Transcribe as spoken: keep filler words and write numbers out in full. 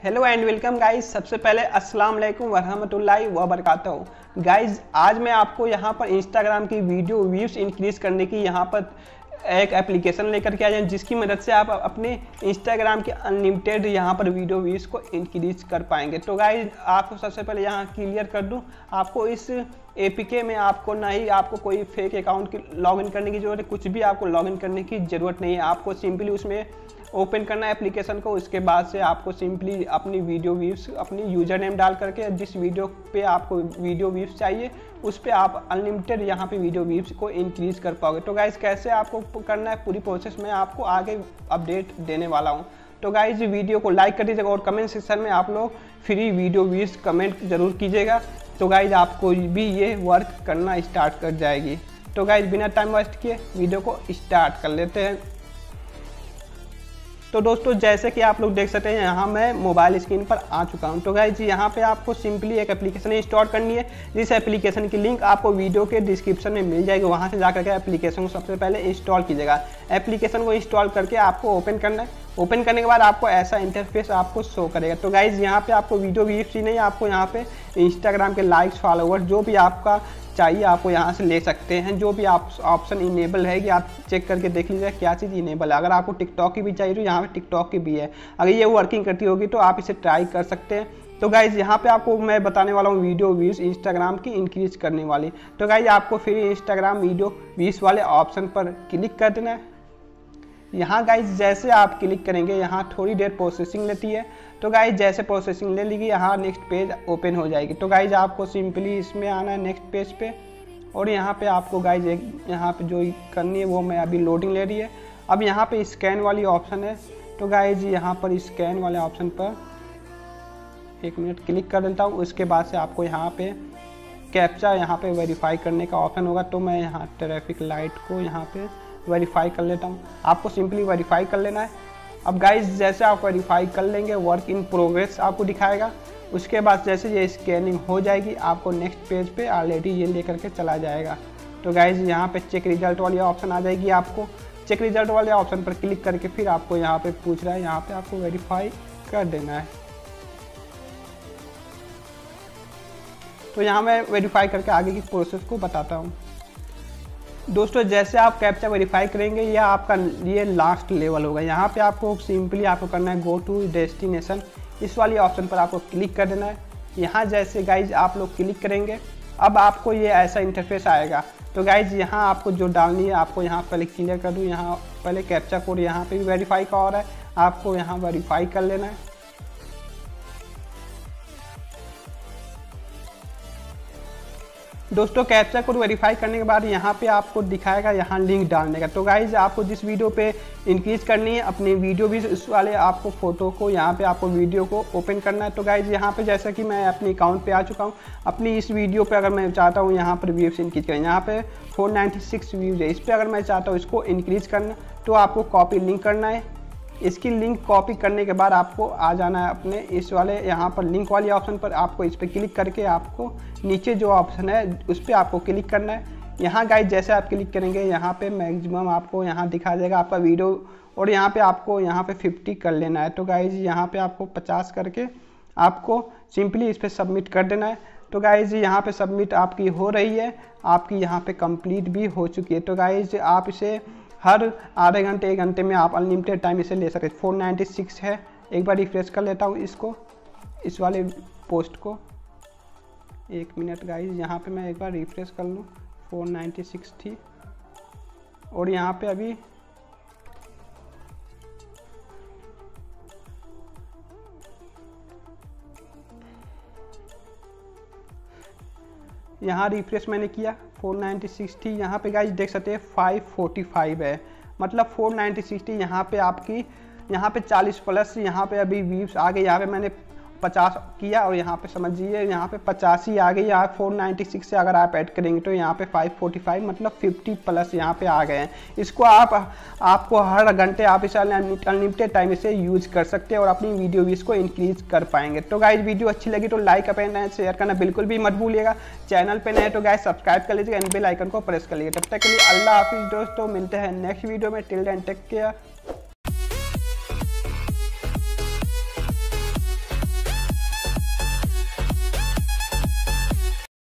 Hello and welcome guys. सबसे पहले अस्सलाम वालेकुम वरहमतुल्लाहि वबरकातुहू। गाइज आज मैं आपको यहाँ पर इंस्टाग्राम की वीडियो व्यूज इंक्रीज करने की यहाँ पर एक एप्लीकेशन लेकर के आए हैं, जिसकी मदद से आप अपने इंस्टाग्राम के अनलिमिटेड यहाँ पर वीडियो व्यूज को इंक्रीज कर पाएंगे। तो गाइज आपको सबसे पहले यहाँ क्लियर कर दूँ, आपको इस एपीके में आपको ना ही आपको कोई फेक अकाउंट की लॉगिन करने की जरूरत है, कुछ भी आपको लॉगिन करने की ज़रूरत नहीं है। आपको सिंपली उसमें ओपन करना है एप्लीकेशन को। उसके बाद से आपको सिंपली अपनी वीडियो व्यूज अपनी यूजर नेम डाल करके जिस वीडियो पे आपको वीडियो व्यूज चाहिए उस पे आप अनलिमिटेड यहाँ पे वीडियो व्यूज को इंक्रीज कर पाओगे। तो गाइज कैसे आपको करना है पूरी प्रोसेस में आपको आगे अपडेट देने वाला हूँ। तो गाइज वीडियो को लाइक कर दीजिएगा और कमेंट सेक्शन में आप लोग फ्री वीडियो व्यूज कमेंट जरूर कीजिएगा। तो गाइज आपको भी ये वर्क करना स्टार्ट कर जाएगी। तो गाइज बिना टाइम वेस्ट किए वीडियो को स्टार्ट कर लेते हैं। तो दोस्तों जैसे कि आप लोग देख सकते हैं यहाँ मैं मोबाइल स्क्रीन पर आ चुका हूँ। तो गाइज यहाँ पे आपको सिंपली एक एप्लीकेशन इंस्टॉल करनी है, जिस एप्लीकेशन की लिंक आपको वीडियो के डिस्क्रिप्शन में मिल जाएगी। वहाँ से जाकर के एप्लीकेशन को सबसे पहले इंस्टॉल कीजिएगा। एप्लीकेशन को इंस्टॉल करके आपको ओपन करना है। ओपन करने के बाद आपको ऐसा इंटरफेस आपको शो करेगा। तो गाइज यहाँ पे आपको वीडियो व्यूज ही नहीं, आपको यहाँ पे इंस्टाग्राम के लाइक्स फॉलोअर्स जो भी आपका चाहिए आपको यहाँ से ले सकते हैं। जो भी आप ऑप्शन इनेबल है कि आप चेक करके देख लीजिए क्या चीज़ इनेबल है। अगर आपको टिकटॉक की भी चाहिए तो यहाँ पे टिकटॉक की भी है। अगर ये वर्किंग करती होगी तो आप इसे ट्राई कर सकते हैं। तो गाइज यहाँ पे आपको मैं बताने वाला हूँ वीडियो व्यूज इंस्टाग्राम की इंक्रीज करने वाली। तो गाइज आपको फिर इंस्टाग्राम वीडियो व्यूज वाले ऑप्शन पर क्लिक कर देना है। यहाँ गाइज जैसे आप क्लिक करेंगे यहाँ थोड़ी देर प्रोसेसिंग लेती है। तो गाइज जैसे प्रोसेसिंग ले लेगी यहाँ नेक्स्ट पेज ओपन हो जाएगी। तो गाइज आपको सिंपली इसमें आना है नेक्स्ट पेज पे, और यहाँ पे आपको गाइज एक यहाँ पे जो करनी है वो मैं अभी लोडिंग ले रही है। अब यहाँ पे स्कैन वाली ऑप्शन है। तो गाइज यहाँ पर स्कैन वाले ऑप्शन पर एक मिनट क्लिक कर देता हूँ। उसके बाद से आपको यहाँ पे कैप्चा यहाँ पे वेरीफाई करने का ऑप्शन होगा। तो मैं यहाँ ट्रैफिक लाइट को यहाँ पे वेरीफाई कर लेता हूँ। आपको सिंपली वेरीफाई कर लेना है। अब गाइज जैसे आप वेरीफाई कर लेंगे वर्क इन प्रोग्रेस आपको दिखाएगा। उसके बाद जैसे ये स्कैनिंग हो जाएगी आपको नेक्स्ट पेज पे ऑलरेडी ये लेकर के चला जाएगा। तो गाइज यहाँ पे चेक रिजल्ट वाली ऑप्शन आ जाएगी। आपको चेक रिजल्ट वाले ऑप्शन पर क्लिक करके फिर आपको यहाँ पे पूछ रहा है, यहाँ पे आपको वेरीफाई कर देना है। तो यहाँ मैं वेरीफाई करके आगे की प्रोसेस को बताता हूँ। दोस्तों जैसे आप कैप्चा वेरीफाई करेंगे यह आपका ये लास्ट लेवल होगा। यहाँ पे आपको सिंपली आपको करना है गो टू डेस्टिनेशन, इस वाली ऑप्शन पर आपको क्लिक कर देना है। यहाँ जैसे गाइज आप लोग क्लिक करेंगे अब आपको ये ऐसा इंटरफेस आएगा। तो गाइज यहाँ आपको जो डालनी है आपको यहाँ पहले क्लियर कर दूँ। यहाँ पहले कैप्चा कोड यहाँ पे भी वेरीफाई का हो रहा है, आपको यहाँ वेरीफाई कर लेना है। दोस्तों कैप्चा कोड वेरीफाई करने के बाद यहाँ पे आपको दिखाएगा यहाँ लिंक डालने का। तो गाइज आपको जिस वीडियो पे इंक्रीज करनी है अपनी वीडियो भी उस वाले आपको फोटो को यहाँ पे आपको वीडियो को ओपन करना है। तो गाइज यहाँ पे जैसा कि मैं अपने अकाउंट पे आ चुका हूँ, अपनी इस वीडियो पे अगर मैं चाहता हूँ यहाँ पर व्यूज इंक्रीज करें, यहाँ पे फोर नाइन्टी सिक्स व्यूज है, इस पर अगर मैं चाहता हूँ इसको इंक्रीज करना तो आपको कॉपी लिंक करना है। इसकी लिंक कॉपी करने के बाद आपको आ जाना है अपने इस वाले यहाँ पर लिंक वाली ऑप्शन पर। आपको इस पर क्लिक करके आपको नीचे जो ऑप्शन है उस पर आपको क्लिक करना है। यहाँ गाइज जैसे आप क्लिक करेंगे यहाँ पे मैक्सिमम आपको यहाँ दिखा देगा आपका वीडियो, और यहाँ पे आपको यहाँ पे फिफ्टी कर लेना है। तो गाइज यहाँ पे आपको पचास करके आपको सिंपली इस पर सबमिट कर देना है। तो गाइज यहाँ पे सबमिट आपकी हो रही है, आपकी यहाँ पे कंप्लीट भी हो चुकी है। तो गाइज आप इसे हर आधे घंटे एक घंटे में आप अनलिमिटेड टाइम इसे ले सकते हैं। फोर नाइन्टी सिक्स है। एक बार रिफ्रेश कर लेता हूँ इसको, इस वाले पोस्ट को। एक मिनट गाइज यहाँ पे मैं एक बार रिफ्रेश कर लूँ। फोर नाइन्टी सिक्स थी और यहाँ पे अभी यहाँ रिफ्रेश मैंने किया फोर नाइन्टी सिक्स थी। यहाँ पे गाइज देख सकते हैं फाइव फोर्टी फाइव है, मतलब फोर नाइन्टी सिक्स थी। यहाँ पे आपकी यहाँ पे चालीस प्लस यहाँ पे अभी व्यूज आ गए। यहाँ पे मैंने पचास किया और यहाँ पे समझिए यहाँ पे पचासी आ गई। यहाँ फोर नाइन्टी सिक्स से अगर आप ऐड करेंगे तो यहाँ पे फाइव फोर्टी फाइव मतलब फिफ्टी प्लस यहाँ पे आ गए हैं। इसको आप आपको हर घंटे आप इसे अनलिमिटेड टाइम इसे यूज कर सकते हैं और अपनी वीडियो व्यूज को इंक्रीज कर पाएंगे। तो गाइज वीडियो अच्छी लगी तो लाइक करना शेयर करना बिल्कुल भी मत भूलिएगा। चैनल पे नए तो गाइज सब्सक्राइब कर लीजिएगा, बेल आइकन को प्रेस कर लीजिएगा। तब तक के लिए अल्लाह हाफिज दोस्तों, मिलते हैं नेक्स्ट वीडियो में। Till then take care.